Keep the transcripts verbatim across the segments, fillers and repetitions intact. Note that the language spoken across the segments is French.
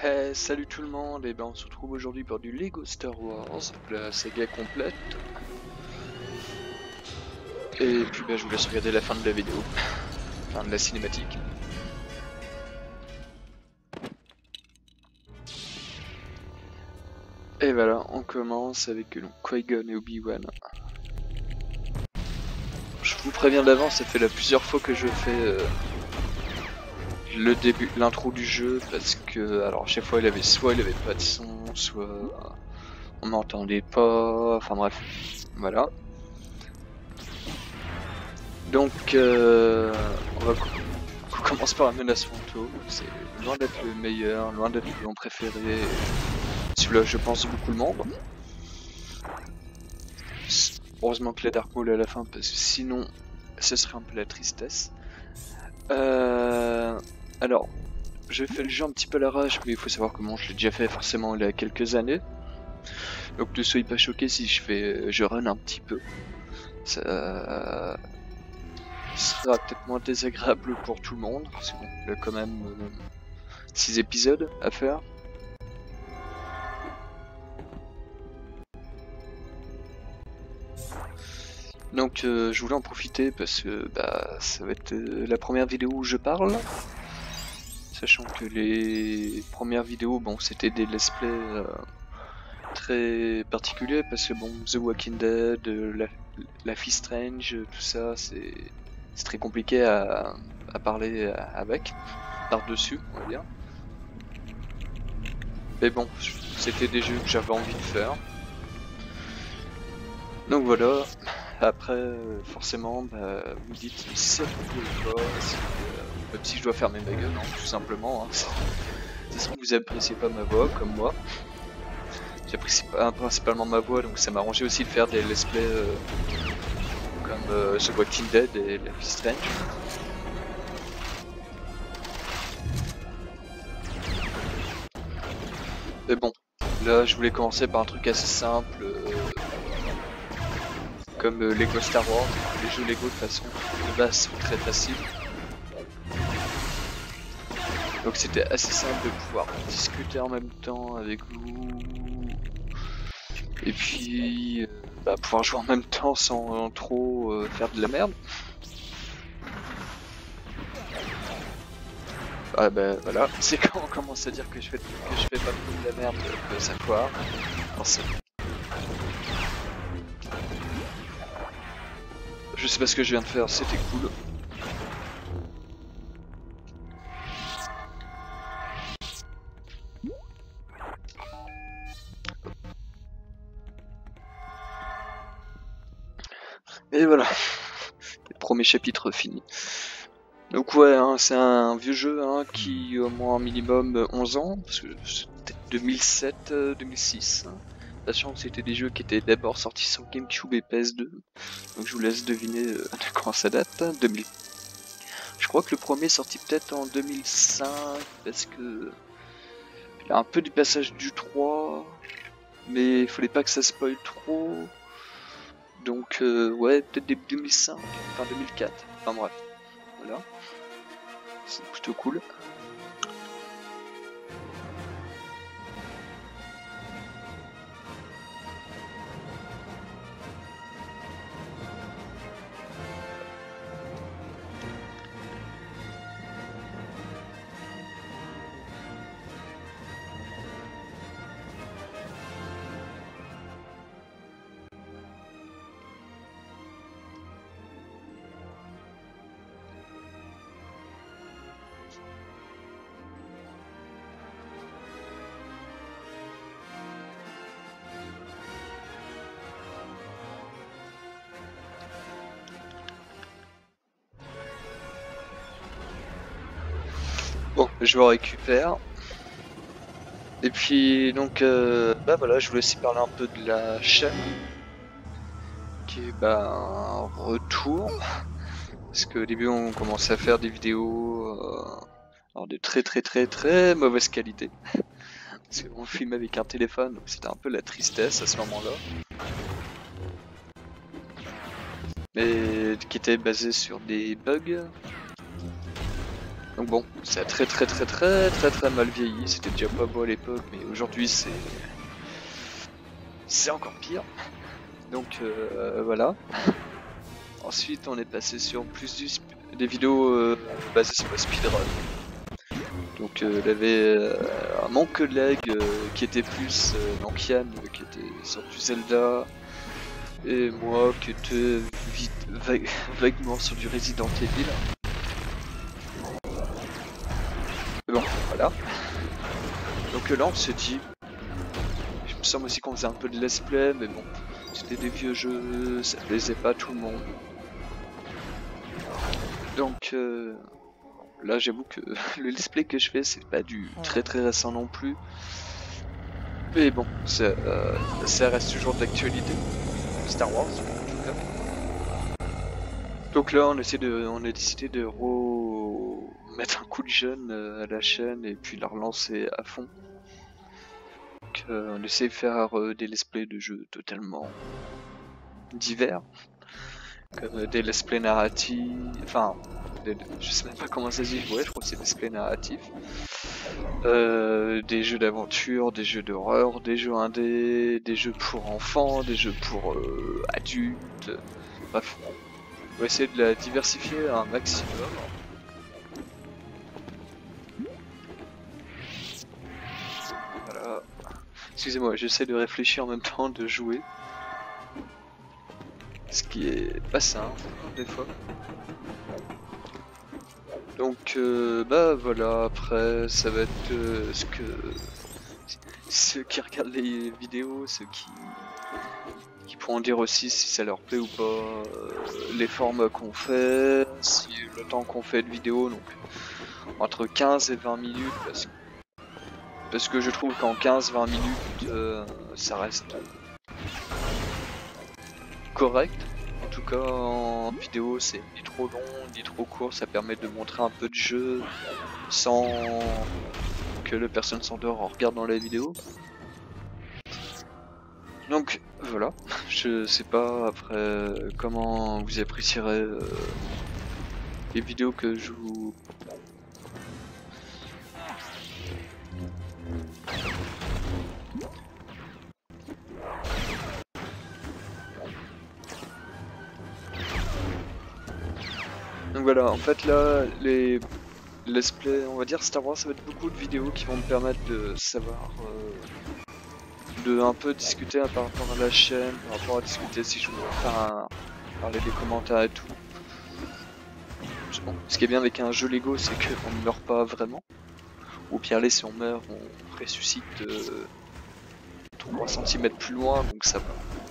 Hey, salut tout le monde, et ben on se retrouve aujourd'hui pour du Lego Star Wars, la saga complète. Et puis ben je vous laisse regarder la fin de la vidéo, enfin de la cinématique. Et voilà, on commence avec donc Qui-Gon et Obi-Wan. Je vous préviens d'avance, ça fait là plusieurs fois que je fais euh, le début, l'intro du jeu, parce que alors à chaque fois il avait soit il avait pas de son, soit on m'entendait pas, enfin bref, voilà. Donc euh, on va on commence par la menace fantôme, c'est loin d'être le meilleur, loin d'être mon préféré. Celui-là je pense beaucoup le monde. Heureusement que la Dark Maul est à la fin parce que sinon ce serait un peu la tristesse. Euh, alors, j'ai fait le jeu un petit peu à l'arrache, mais il faut savoir comment je l'ai déjà fait forcément il y a quelques années. Donc ne soyez pas choqués si je fais, je run un petit peu. Ça sera peut-être moins désagréable pour tout le monde, parce que bon, il y a quand même six épisodes à faire. Donc euh, je voulais en profiter parce que bah, ça va être euh, la première vidéo où je parle. Sachant que les premières vidéos, bon, c'était des let's play euh, très particuliers parce que bon, The Walking Dead, euh, Life is Strange, tout ça, c'est très compliqué à, à parler avec, par-dessus, on va dire. Mais bon, c'était des jeux que j'avais envie de faire. Donc voilà. Après, forcément, bah, vous me dites si ça vous plaît ou pas, si, euh, même si je dois fermer ma gueule, hein, tout simplement. Hein. De toute façon, vous appréciez pas ma voix, comme moi. J'apprécie principalement ma voix, donc ça m'a arrangé aussi de faire des let's play euh, comme euh, The Walking Dead et Life is Strange. Mais bon, là je voulais commencer par un truc assez simple, euh, comme euh, Lego Star Wars. Les jeux Lego de façon de base sont très faciles. Donc c'était assez simple de pouvoir discuter en même temps avec vous. Et puis euh, bah, pouvoir jouer en même temps sans euh, trop euh, faire de la merde. Ah bah voilà, c'est quand on commence à dire que je fais, que je fais pas trop de la merde que ça foire. Je sais pas ce que je viens de faire, c'était cool. Et voilà, le premier chapitre fini. Donc ouais, hein, c'est un vieux jeu hein, qui a au moins un minimum onze ans, parce que c'était deux mille sept deux mille six. Hein. Sachant que c'était des jeux qui étaient d'abord sortis sur GameCube et P S deux. Donc je vous laisse deviner euh, de quand ça date. Hein, deux mille. Je crois que le premier est sorti peut-être en deux mille cinq, parce que il y a un peu du passage du trois, mais il fallait pas que ça spoil trop. Donc euh, ouais, peut-être début deux mille cinq, enfin deux mille quatre, enfin bref. Voilà, c'est plutôt cool. Bon, je me récupère. Et puis donc euh, bah voilà, je voulais aussi parler un peu de la chaîne qui est bah un retour parce qu'au début on commençait à faire des vidéos euh, alors de très très très très mauvaise qualité parce qu'on filme avec un téléphone, donc c'était un peu la tristesse à ce moment-là, mais qui était basé sur des bugs. Donc Donc bon, ça a très très très très très très mal vieilli, c'était déjà pas beau à l'époque, mais aujourd'hui c'est c'est encore pire. Donc euh, voilà. Ensuite on est passé sur plus du des vidéos euh, basées sur le speedrun. Donc euh, il y avait euh, mon collègue euh, qui était plus euh, donc Yann euh, qui était sur du Zelda, et moi qui était vite, vague, vaguement sur du Resident Evil. Mais bon, voilà. Donc là on se dit, je me semble aussi qu'on faisait un peu de let's play, mais bon, c'était des vieux jeux, ça plaisait pas à tout le monde. Donc euh, là j'avoue que le let's play que je fais c'est pas du très très récent non plus. Mais bon, ça, euh, ça reste toujours d'actualité. Star Wars, en tout cas. Donc là, on essaie de, on a décidé de remettre un coup de jeune à la chaîne et puis la relancer à fond. Donc, euh, on essaie de faire euh, des let's play de jeux totalement divers, comme euh, des let's play narratifs, enfin, des, je sais même pas comment ça se dit, ouais, je crois que c'est des let's play narratifs. Euh, des jeux d'aventure, des jeux d'horreur, des jeux indés, des jeux pour enfants, des jeux pour euh, adultes, bref, on va essayer de la diversifier un maximum. Voilà. Excusez-moi, j'essaie de réfléchir en même temps de jouer, ce qui est pas simple des fois. Donc euh, bah voilà, après ça va être euh, ce que ceux qui regardent les vidéos, ceux qui qui pourront dire aussi si ça leur plaît ou pas, euh, les formats qu'on fait, si le temps qu'on fait de vidéo, donc entre quinze et vingt minutes, parce que, parce que je trouve qu'en quinze vingt minutes euh, ça reste correct. En tout cas en vidéo c'est ni trop long ni trop court, ça permet de montrer un peu de jeu sans que la personne s'endort en regardant la vidéo. Donc voilà, je sais pas après comment vous apprécierez euh, les vidéos que je vous... Donc voilà, en fait là, les let's play, on va dire Star Wars, ça va être beaucoup de vidéos qui vont me permettre de savoir, euh, de un peu discuter par rapport à la chaîne, par rapport à discuter si je veux faire un, parler des commentaires et tout. Bon, ce qui est bien avec un jeu Lego, c'est qu'on ne meurt pas vraiment. Au pire, allez, si on meurt, on ressuscite euh, trois centimètres plus loin, donc ça va.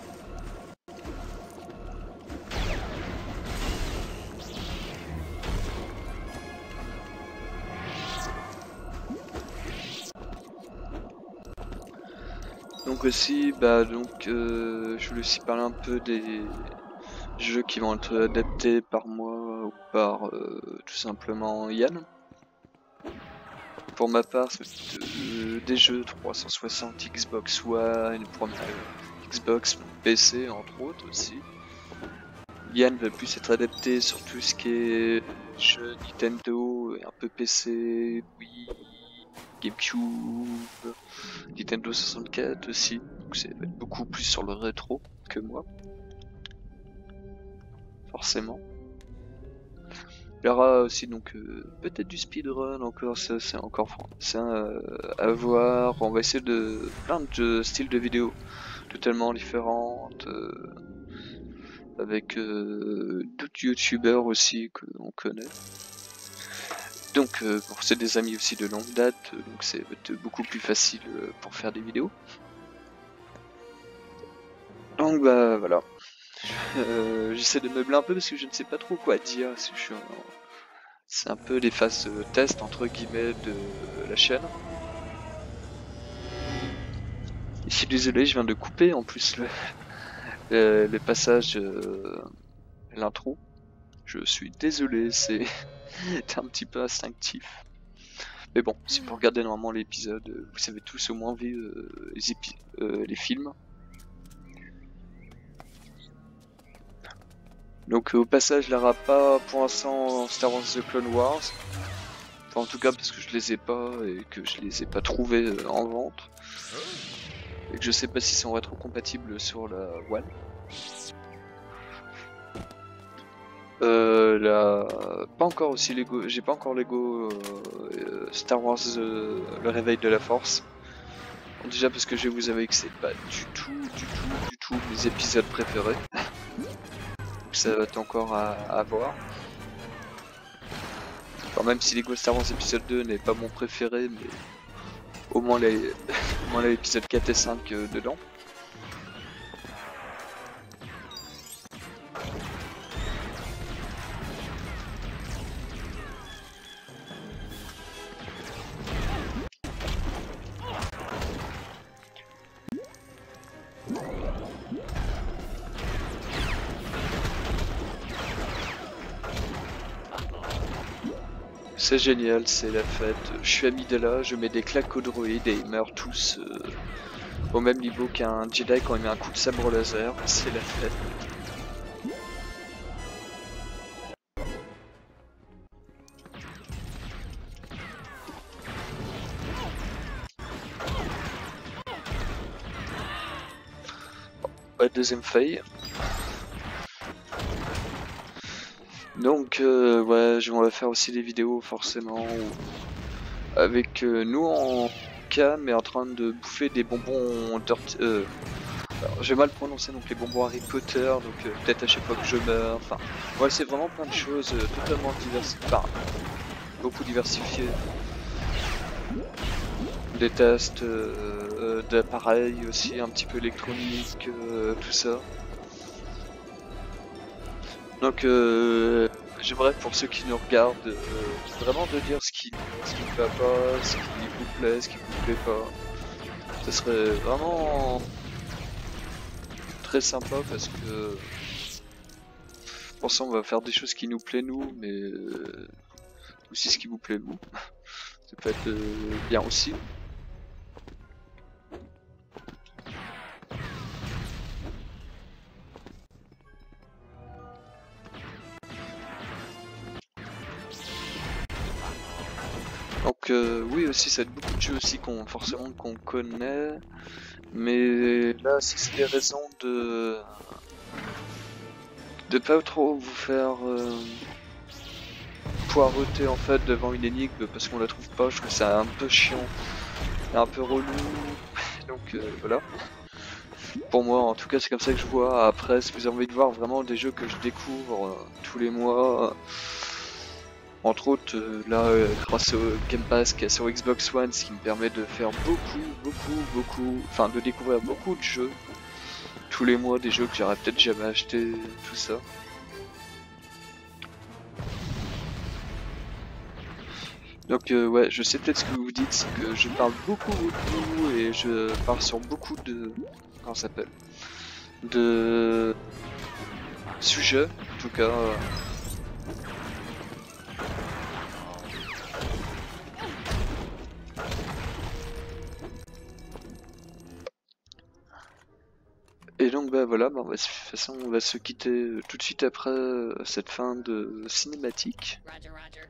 Donc aussi, bah donc euh, je voulais aussi parler un peu des jeux qui vont être adaptés par moi ou par euh, tout simplement Yann. Pour ma part, c'est euh, des jeux trois cent soixante, Xbox One, première Xbox, P C entre autres aussi. Yann va plus être adapté sur tout ce qui est jeux Nintendo et un peu P C, Wii, GameCube, Nintendo soixante-quatre aussi, donc ça va être beaucoup plus sur le rétro que moi, forcément. Il y aura aussi donc euh, peut-être du speedrun encore, ça c'est encore c'est euh, à voir. On va essayer de plein de styles de vidéos totalement différentes, euh, avec euh, d'autres youtubeurs aussi que l'on connaît. Donc euh, bon, c'est des amis aussi de longue date, donc c'est beaucoup plus facile euh, pour faire des vidéos. Donc bah voilà. Euh, J'essaie de meubler un peu parce que je ne sais pas trop quoi dire. Si je suis en... C'est un peu les phases euh, test entre guillemets de la chaîne. Je suis désolé, je viens de couper en plus le, le, le passage, euh, l'intro. Je suis désolé, c'est un petit peu instinctif. Mais bon, si vous regardez normalement l'épisode, vous savez tous au moins vu euh, les, épi euh, les films. Donc au passage, il n'y aura pas pour l'instant Star Wars The Clone Wars. Enfin, en tout cas parce que je les ai pas et que je les ai pas trouvés euh, en vente. Et que je sais pas s'ils sont rétrocompatibles sur la One. Euh, la... Pas encore aussi Lego, j'ai pas encore Lego euh, Star Wars euh, le réveil de la force. Bon, déjà parce que je vous avais que c'est pas du tout, du tout, du tout mes épisodes préférés. Donc ça va être encore à, à voir. Enfin, même si Lego Star Wars épisode deux n'est pas mon préféré, mais au moins les, au moins les épisodes quatre et cinq euh, dedans. C'est génial, c'est la fête. Je suis Amidala, je mets des claques aux droïdes et ils meurent tous euh, au même niveau qu'un Jedi quand il met un coup de sabre laser. C'est la fête. Ouais, deuxième faille. Donc euh, ouais, on va faire aussi des vidéos forcément où, avec euh, nous en cam et en train de bouffer des bonbons dirty, euh, alors j'ai mal prononcé donc les bonbons Harry Potter, donc euh, peut-être à chaque fois que je meurs, enfin voilà, c'est vraiment plein de choses euh, totalement diversifiées, enfin, beaucoup diversifiées. Des tests euh, d'appareils aussi un petit peu électroniques, euh, tout ça. Donc euh, j'aimerais pour ceux qui nous regardent euh, vraiment de dire ce qui ce qui ne va pas, ce qui vous plaît, ce qui vous plaît pas. Ce serait vraiment très sympa parce que pour ça on va faire des choses qui nous plaisent nous, mais euh, aussi ce qui vous plaît vous. Ça peut être euh, bien aussi. Donc euh, oui aussi ça va être beaucoup de jeux aussi qu'on forcément qu'on connaît, mais là si c'est des raisons de de pas trop vous faire euh, poireauter en fait devant une énigme parce qu'on la trouve pas, je trouve ça un peu chiant et un peu relou, donc euh, voilà. Pour moi en tout cas c'est comme ça que je vois. Après si vous avez envie de voir vraiment des jeux que je découvre euh, tous les mois, entre autres, euh, là, euh, grâce au Game Pass qui est sur Xbox One, ce qui me permet de faire beaucoup, beaucoup, beaucoup, enfin de découvrir beaucoup de jeux tous les mois, des jeux que j'aurais peut-être jamais acheté, tout ça. Donc euh, ouais, je sais peut-être ce que vous vous dites, c'est que je parle beaucoup, beaucoup et je parle sur beaucoup de, comment ça s'appelle, de sujets, en tout cas. Euh, Et donc bah voilà, bah, on va, de toute façon on va se quitter euh, tout de suite après euh, cette fin de cinématique. Roger, roger.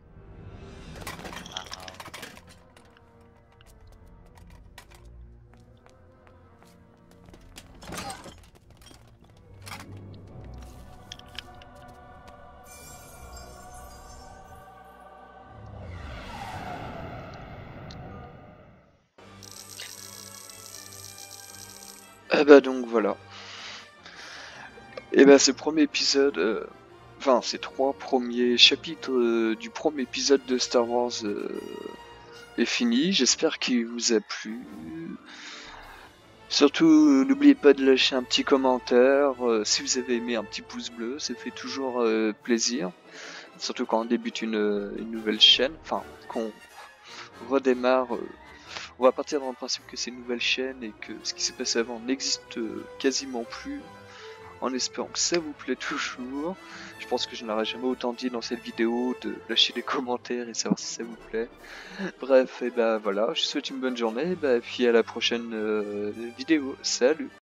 Et bah donc voilà. Et bah ce premier épisode, euh, enfin ces trois premiers chapitres euh, du premier épisode de Star Wars euh, est fini. J'espère qu'il vous a plu. Surtout euh, n'oubliez pas de lâcher un petit commentaire. Euh, si vous avez aimé, un petit pouce bleu, ça fait toujours euh, plaisir. Surtout quand on débute une, une nouvelle chaîne, enfin qu'on redémarre. Euh, on va partir dans le principe que c'est une nouvelle chaîne et que ce qui s'est passé avant n'existe euh, quasiment plus. En espérant que ça vous plaît toujours. Je pense que je n'aurais jamais autant dit dans cette vidéo de lâcher des commentaires et savoir si ça vous plaît. Bref, et bah voilà, je vous souhaite une bonne journée, et bah, puis à la prochaine euh, vidéo. Salut!